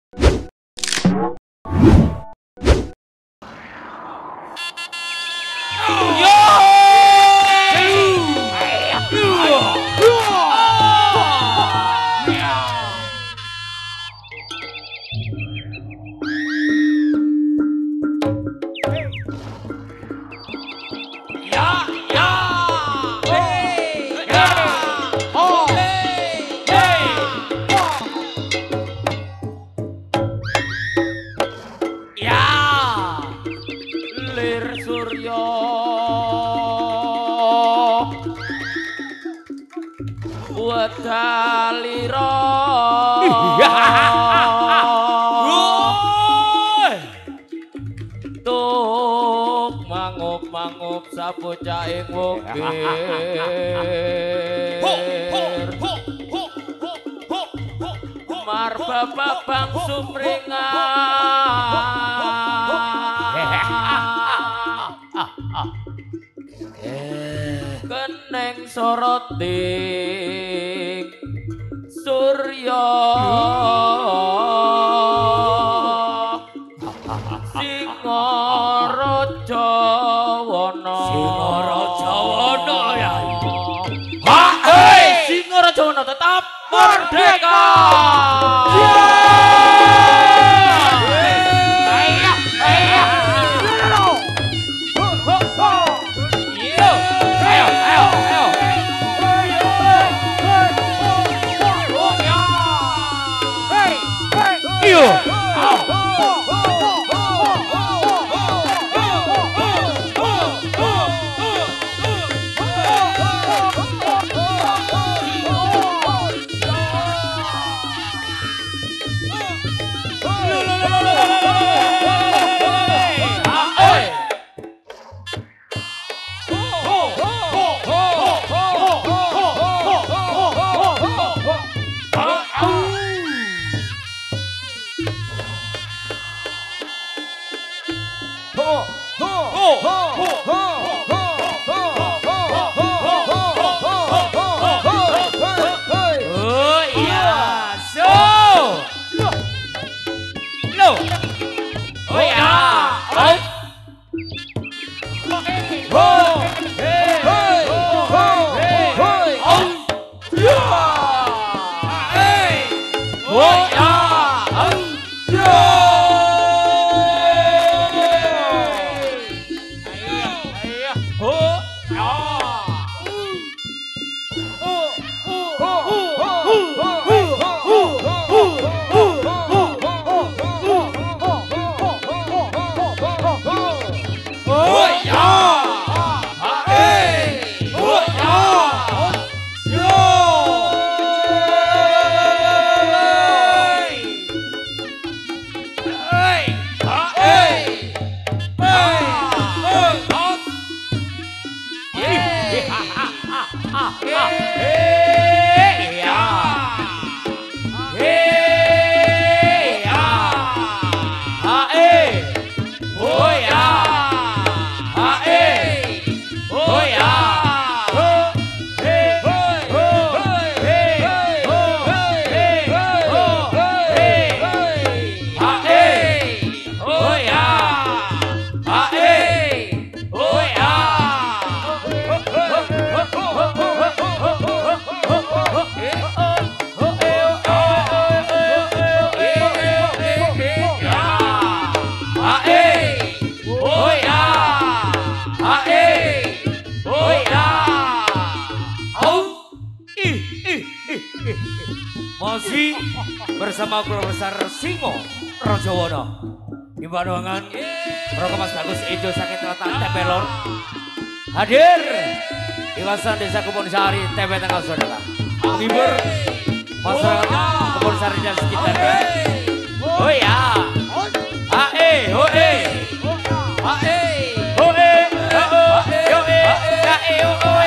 mangup sabocah ing wukir mar bapak bang sumringah keneng soroting surya Singarajawana ya. Singarajawana tetap merdeka. Masih bersama Guru Besar Singo Rajawana di Bandungan Rogo Mas Bagus Ijo Sakit Letak Tepelor hadir di kawasan Desa Kebun Sari TP Tengah Saudara menghibur masyarakat Kebun Sari dan sekitarnya. Oh ya, ae, hoe, ae, hoe, yoe, ae, hoe,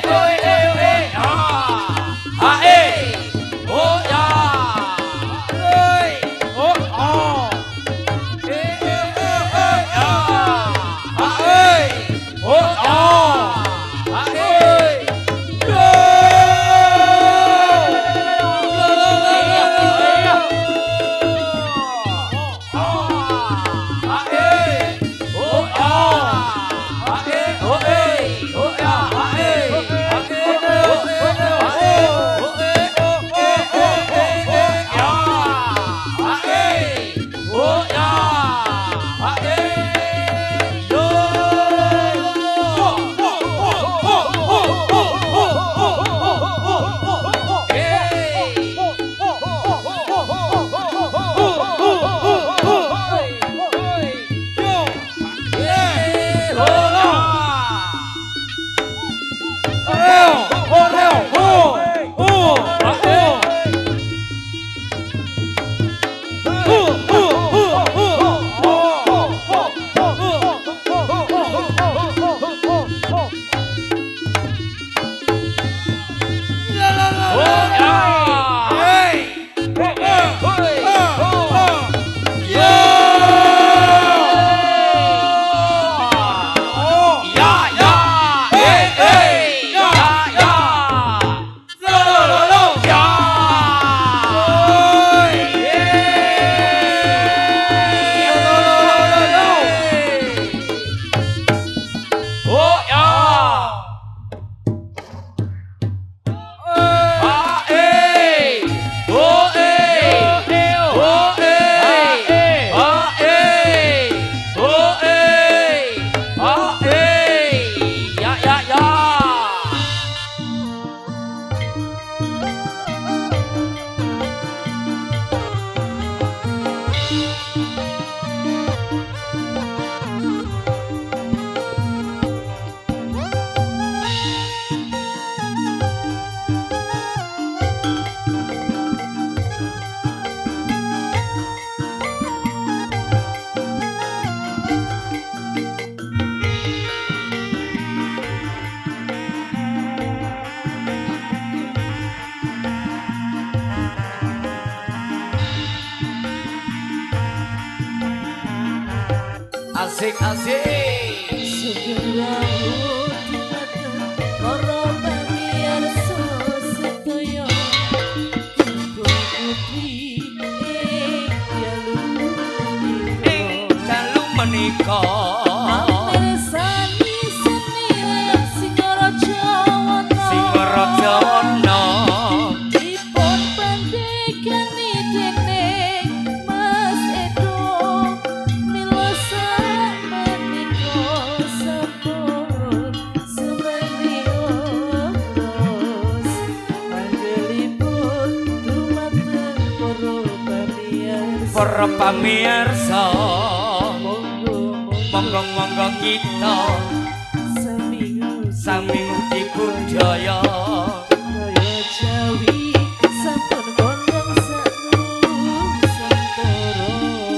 ae. Oh ya, oh oh, Asik asik. Segera para pamirsa sedaya putri Dalu menika mirsani seniran Singaraja Wana dipun pandegani dening Mas Edo mila sakmenika sampun sumerios anggelipun dumateng para pamirsa monggo kita sami ikut jaya. kaya Jawi sampun gondang satu santoro.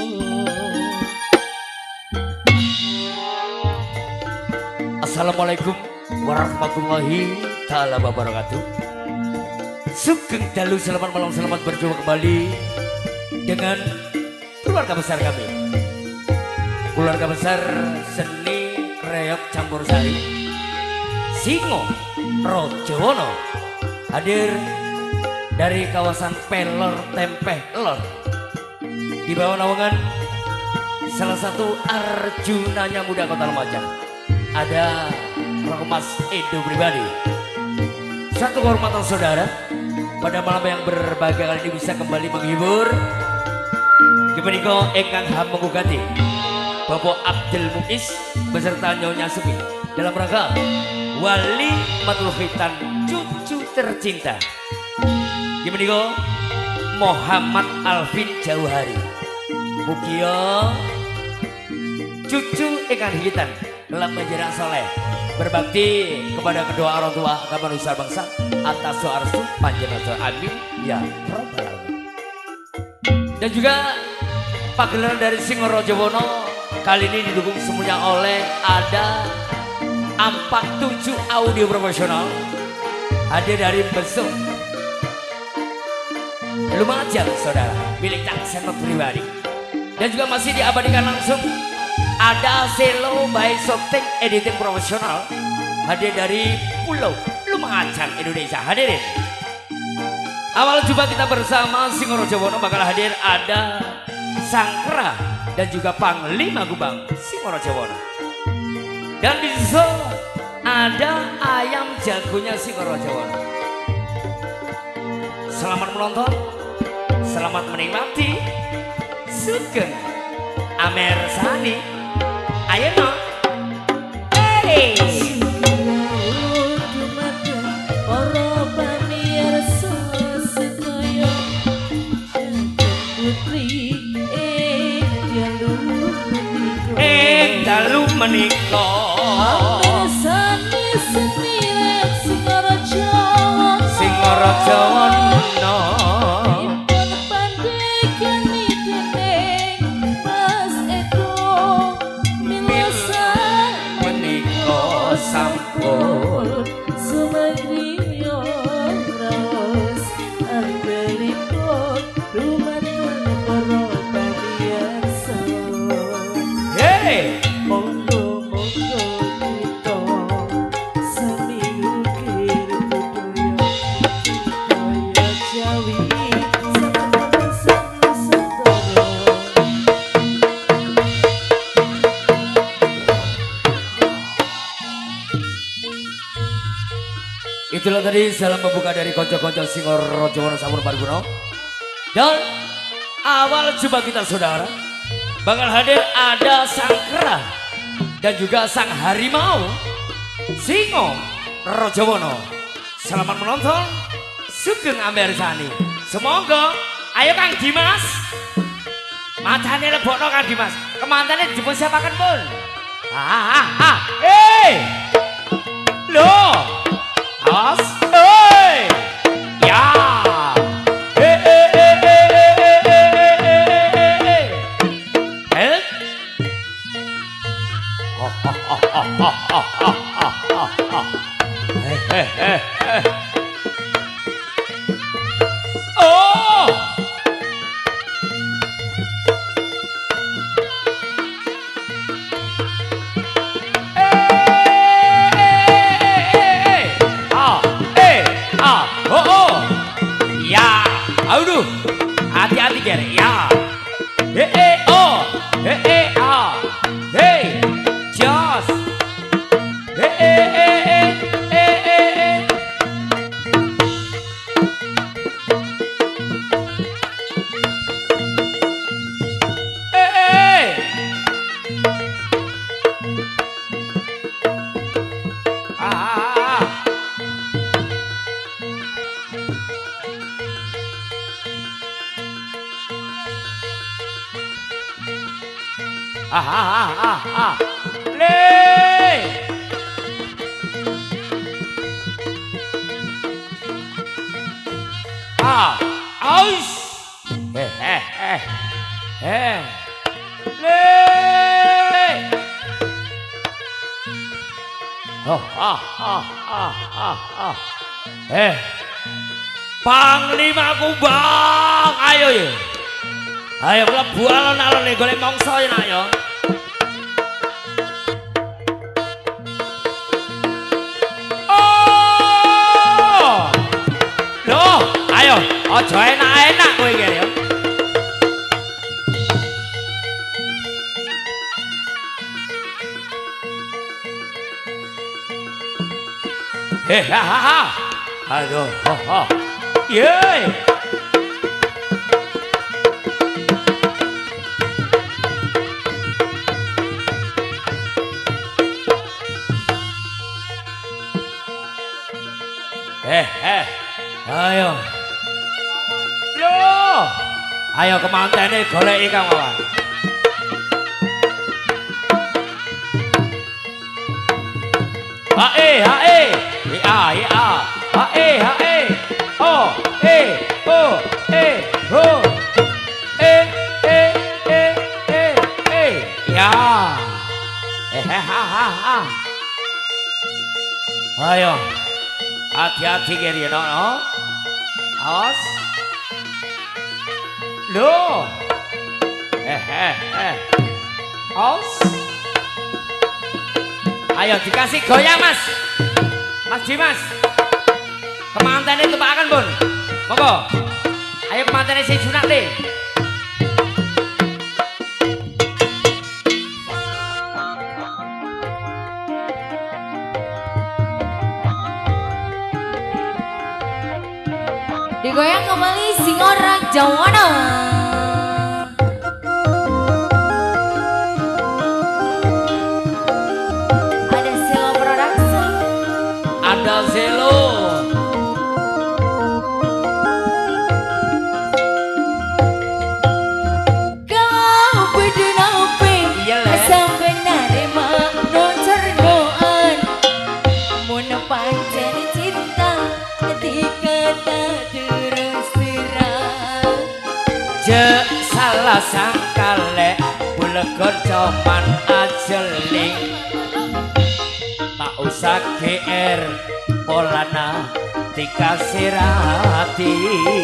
Assalamualaikum warahmatullahi taala wabarakatuh. Sugeng dalu, selamat malam, selamat berjumpa kembali dengan keluarga besar kami, keluarga besar seni reok campur sari Singo Rojowono, hadir dari kawasan Pelor Tempeh Lor di bawah naungan salah satu Arjunanya Muda Kota Lumajang. Ada Mas Edo pribadi. Satu kehormatan saudara pada malam yang berbahagia kali ini bisa kembali menghibur Kemeniko Engkang Hamengugati Bapak Abdul Muiz beserta Nyonya Sumi dalam rangka Wali Matul Khitan cucu tercinta Kemeniko Muhammad Alvin Jauhari. Mugia cucu Engkang Hitan dalam menjadi soleh berbakti kepada kedua orang tua agama Nusa Bangsa atas doa restu panjenengan, amin ya rabbal alamin. Dan juga pagelaran dari Singo Rojowono kali ini didukung semuanya oleh ada 47 audio profesional hadir dari besok Lumajang saudara milik Cak Senot pribadi. Dan juga masih diabadikan langsung ada Selo by Shooting Editing Profesional hadir dari Pulau Lumajang Indonesia. Hadirin, awal jumpa kita bersama Singo Rojowono bakal hadir ada Sangkera dan juga Panglima Gubang Singo Rojowono. Dan di situ ada ayam jagonya Singo Rojowono. Selamat menonton, selamat menikmati. Sugeng Amersani. Ayo no. Hey. Para pamirsa sedaya putri dalu menika mirsani seniran Singaraja Wana dipun pandegani dening Mas Edo mila menika sampun sumerios anggelipun dumateng para pamirsa. hey. Monggo kita sami ukir budaya kaya Jawi sampun santoro. Itulah tadi salam membuka dari konco-konco Singo Rojowono Sampun Parguno. Dan awal jumpa kita saudara bakal hadir ada Sangkera dan juga sang harimau Singo Rojowono. Selamat menonton, sugeng Amersani. Semoga ayo Kang Dimas, matane lebokno Kang Dimas, kemantane dipun siapaken pun. Loh, awas, ya. Oh, Le. Aus. Le. Panglima Kumbang, ayo ya. Ayo mlebu alon-alon golek mangsa ya nak ya. Oh! Loh, ayo, aja enak-enak kowe iki ya. Aduh, yeay. Ayo. Loh. Ayo kemantene goleki Kang Wawan. Hae. Oh, ho. Ya. Ayo. Hati-hati kiri no. Awas. Loh. Awas. Ayo dikasih goyang Mas. Mas Dimas. Kemantene tumpakan Bun. Monggo. Ayo kemantene si Junat Le. Digoyang kembali Singorak Jawana. Ada Selo Production. Ada Zelo. Kau berdenape sampai narema noncer doan. Mun pancen cinta dikata terus terang. Je salah sangkale bulegon coman ajeling. Tak usah GR polana dikasih hati.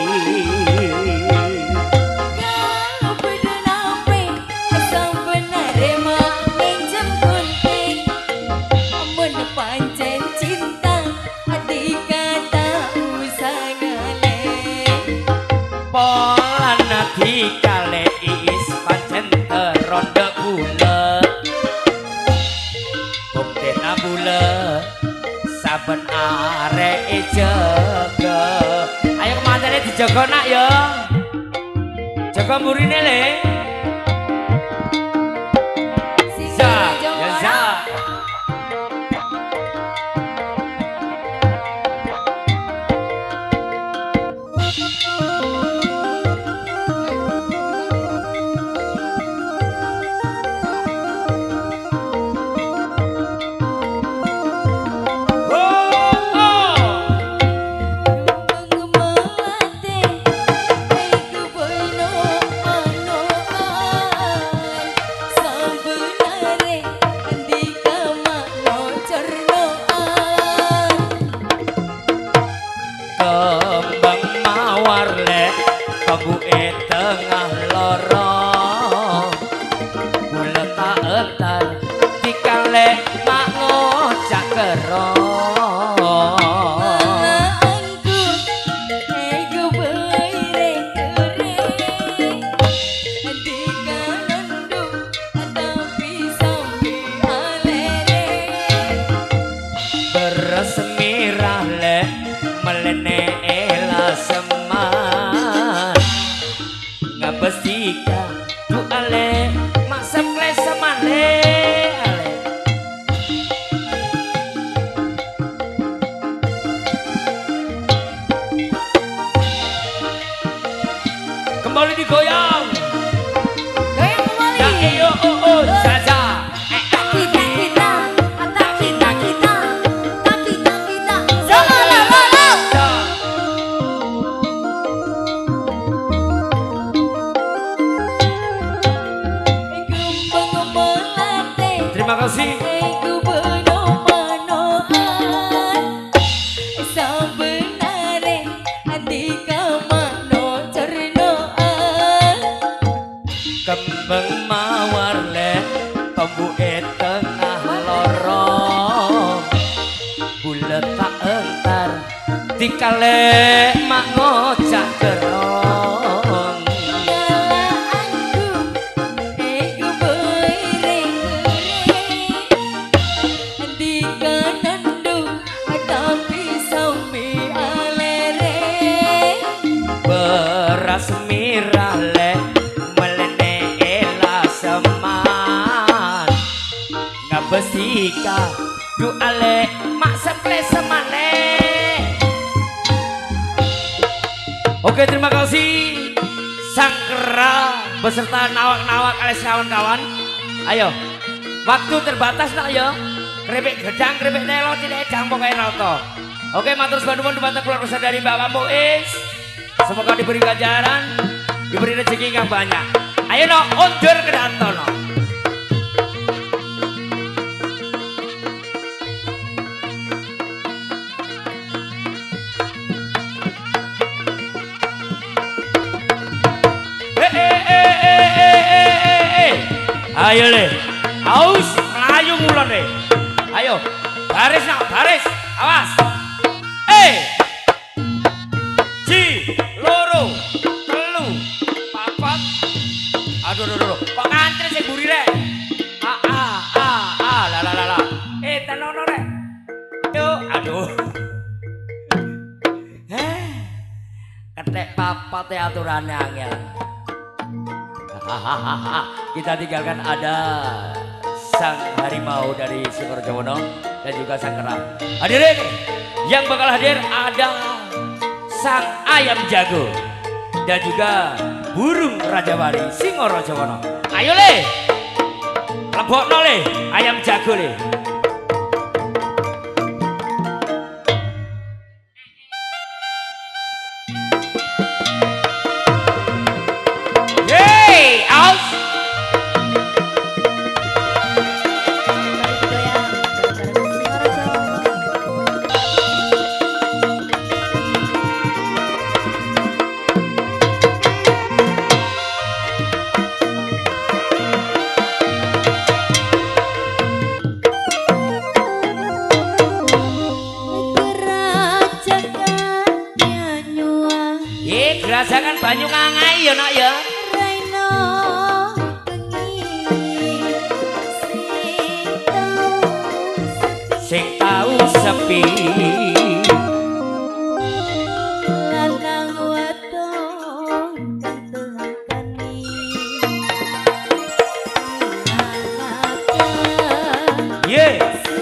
Kau berdenape sampai narema minjem gunting. Mun pancen cinta dikata usah ngaleh. Polana dikale is pancen teronde bulet. Buktena bulet saben arek jaga. Ayo kemantene dijaga nak ya. Jaga mburine le. Za, ya za. Kembang mawar le kebuke tengah lorong. Bulet tak etar dikale mak ngocak kerong. Beresmirah le melene ela seman. Ngabes tika tu ale maksam klesa male ale. Kembali digoyang. Goyang kembali. Ya iyo entar dikale mak ngocak gerong beras mirale melene ela seman ngabesika du ale mak semple semane. Oke, terima kasih Sangkera beserta nawak-nawak alias kawan-kawan. Ayo, waktu terbatas nak ya. Keripik gedang, keripik telo, tidak edang pokoknya rauto. Oke, matur sebantuan dibantu keluarga dari Bapak Muiz. Semoga diberi ganjaran, diberi rezeki yang banyak. Ayo no, undur ke danto no. Ayo le, aus melayu mulon le. Ayo, baris nak, baris, awas. Ji, loro, telu, papat. Aduh, kok ngantri sing buri rek? La. Tenono rek. Yuk, aduh. Ketek papat aturannya angel. Kita tinggalkan ada sang harimau dari Singarajawono dan juga sang kera. Hadirin yang bakal hadir ada sang ayam jago dan juga burung Rajawali Singarajawono. Ayo le, lebokno le, ayam jago le. Gerasakan banyu ngangai ya nak ya. Raino sing tahu sepi lanang wadon kantengani ye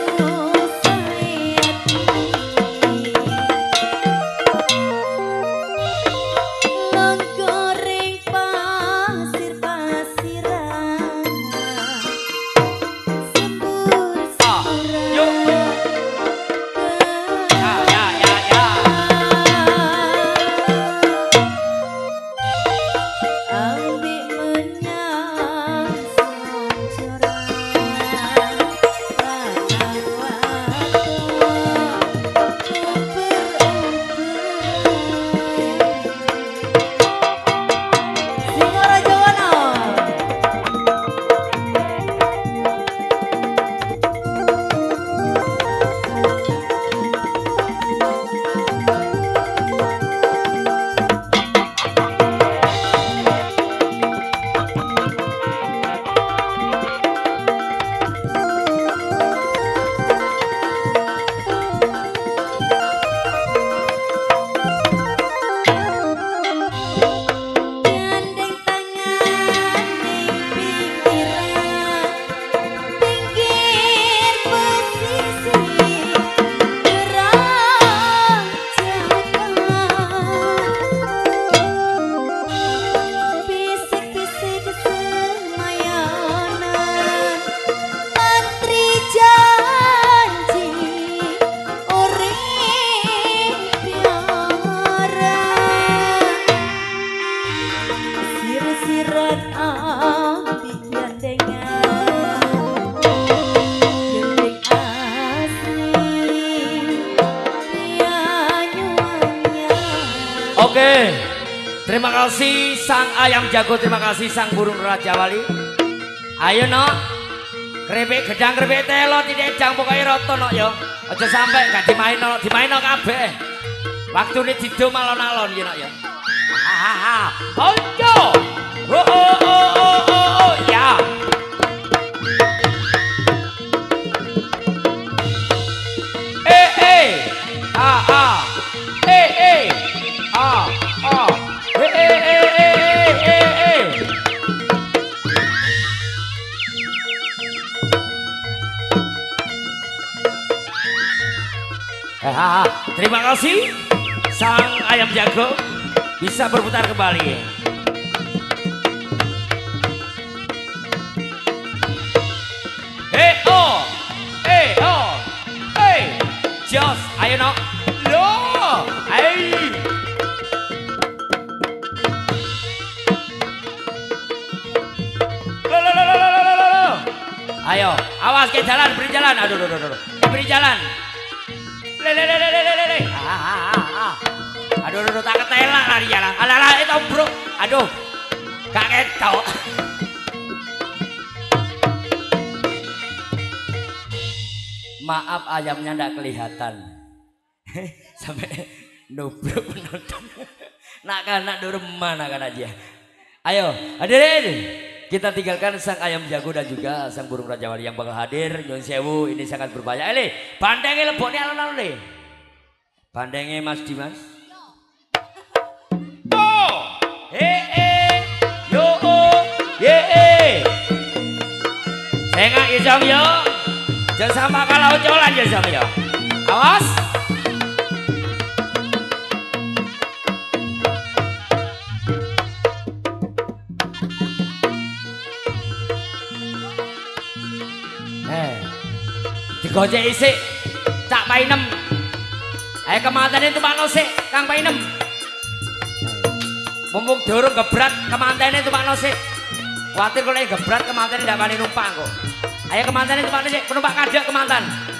Oke, terima kasih sang ayam jago, terima kasih sang burung Rajawali. Ayo no, Krepek gedang krepek telo tidak jang pokoknya roto no yo. Aja sampai gak dimaino kabeh. Waktune didom alon-alon ya nak ya. Ojo. Oh ya. Terima kasih sang ayam jago bisa berputar kembali. Jos, ayo no, lo, ayo, awas ke jalan, beri jalan, aduh, beri jalan. Aduh, tak ketelak lari jalan. Alah, itu bro. Aduh, gak ketok. Maaf ayamnya ndak kelihatan. Sampai nubruk penonton. Nak durman nak aja. Ayo, hadirin. Kita tinggalkan sang ayam jago dan juga sang burung raja wali yang bakal hadir. Nyun sewu ini sangat berbahaya. Bandengnya leboknya alon-alon nih. Bandengnya Mas Dimas. Saya nggak isam yo. Jangan sama kalau colan ya sama yo. Awas. Digojek isik Cak Painem. Ayo kemanten itu Pak Nosik Kang Painem. Mumpung dorong gebrat kemanten itu Pak Nosik. Khawatir kalau gebrat kemanten tidak bani numpang kok. Ayo kemanten itu Pak Nosik penumpang kadek kemanten.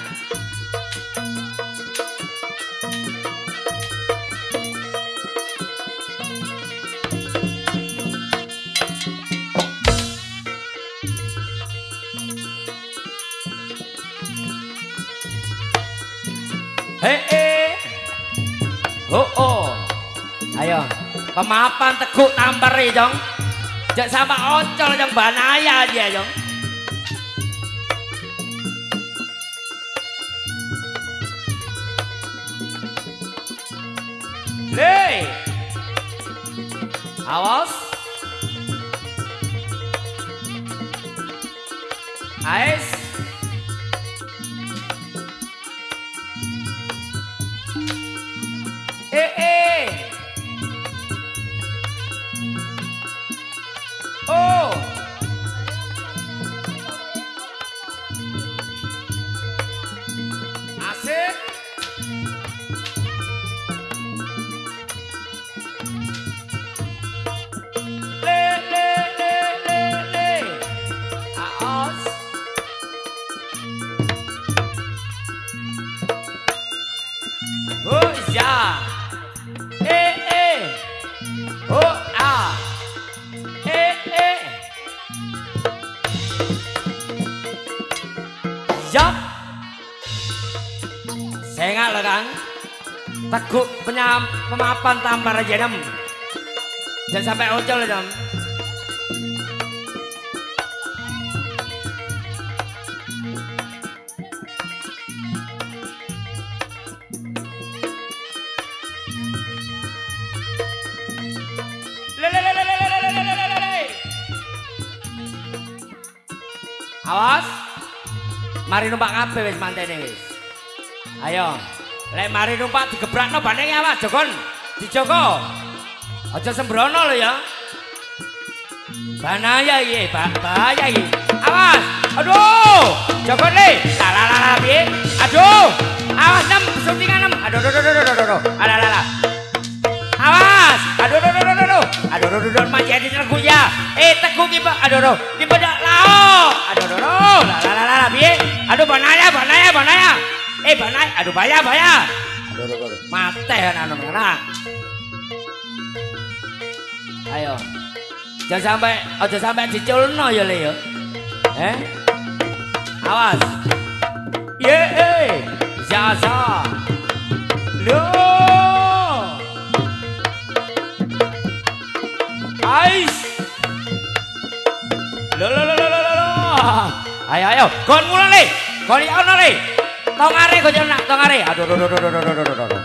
Ayo pemapan teguk tampar jong. Jak sama ocol jong banaya aja jong. Awas. Ais. Saya nggak Kang. Teguk pemapan tampar aja nem. Jangan sampai ocol ya nem. Awas. Mari numpak kabeh wis mantene wis. Ayo. Lek mari numpak digebrakno bandenge awas Jokon. Dijogo. Aja sembrono lho ya. Bahaya iki, bahaya iki. Awas. Aduh. Jokon le. Lah piye? Aduh. Awas nem syutingan nem. Aduh. Alah. Awas. Aduh. Manjadi teguh ya. Teguh ki Pak. Aduh. Ki bedak lao. Aduh. Lah piye? Aduh banaya. Banai, aduh bahaya. Aduh. Mate anak. Ayo. Jangan sampai diculno ya Le ya. Awas. Ye, Zaza. Lo. Ais. Lo. Ayo. Kon mulai nih. Kon ono nih. Tong are kok nak tong are. Aduh.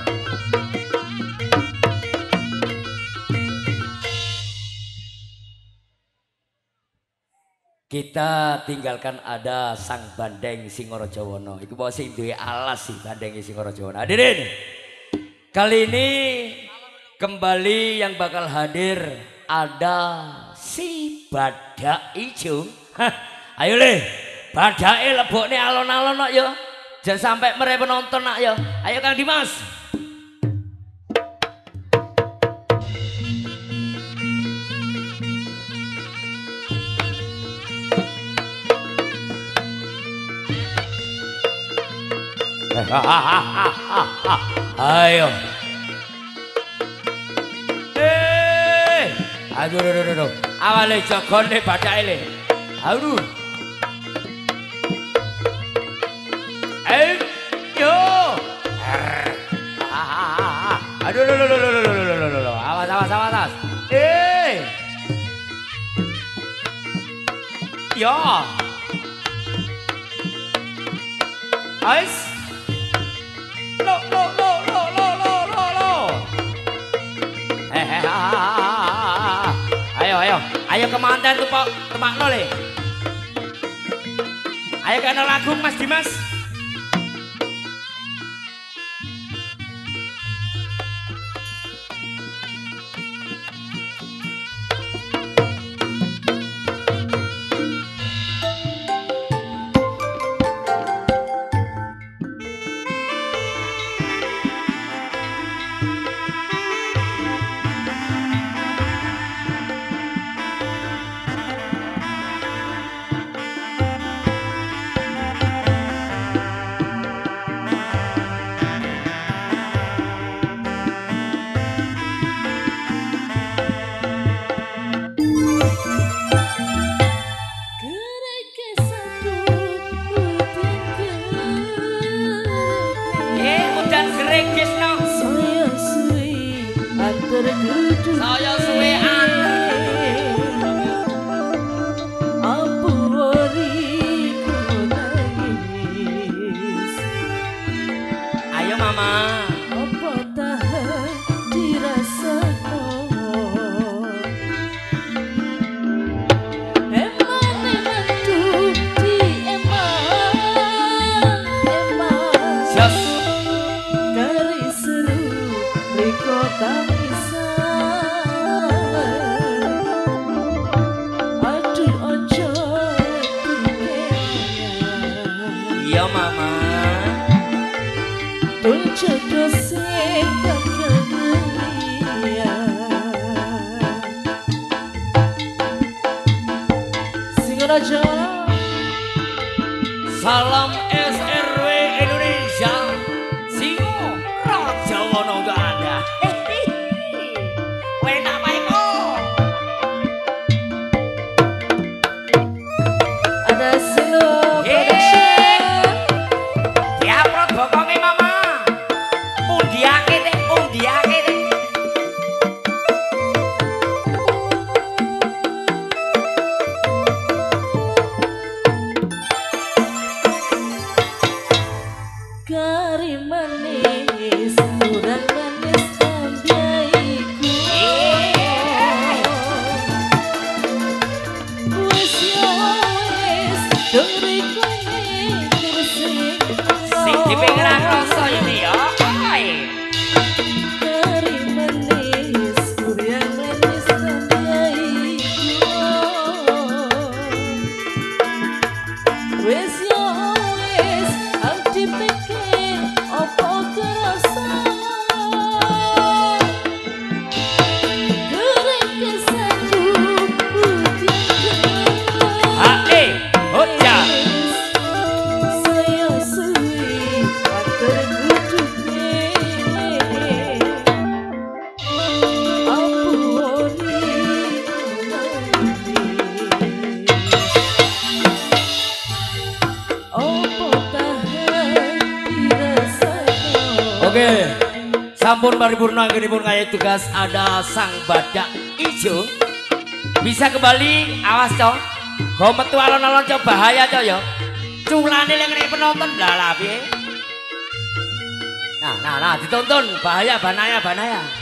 Kita tinggalkan ada sang Bandeng Singarajawana. Iku bawa sing duwe alas sih Bandeng Singarajawana. Hadirin. Kali ini kembali yang bakal hadir ada si Badak Ijo. Ayo le, badake lebokne alon-alon nak yo. Jangan sampai mereka penonton nak yo. Ayo Kang Dimas. Ayo. Aduh. Awale jogone badake le. Aduh. Yo. Aduh. Awas. Yo. Ais. Lo. Ayo kemanten tuh Pak, temakno le. Ayo kena lagu Mas Dimas. Saya suwean ayo mama apa tahan dirasakan eman tuh di eman Jas. dari seru riko iya mama jodoh sing bakal mulia Singarajawana salam SRW Indonesia Singarajawana enggak ada enak baik ada Silo bokonge mama undiake deh Sampun paripurna anggenipun kaya tugas ada sang badak ijo. Bisa kembali, awas cok. Go metu alon-alon cok bahaya cok ya. Culane lek ngene penonton lah piye. Nah, ditonton bahaya banaya.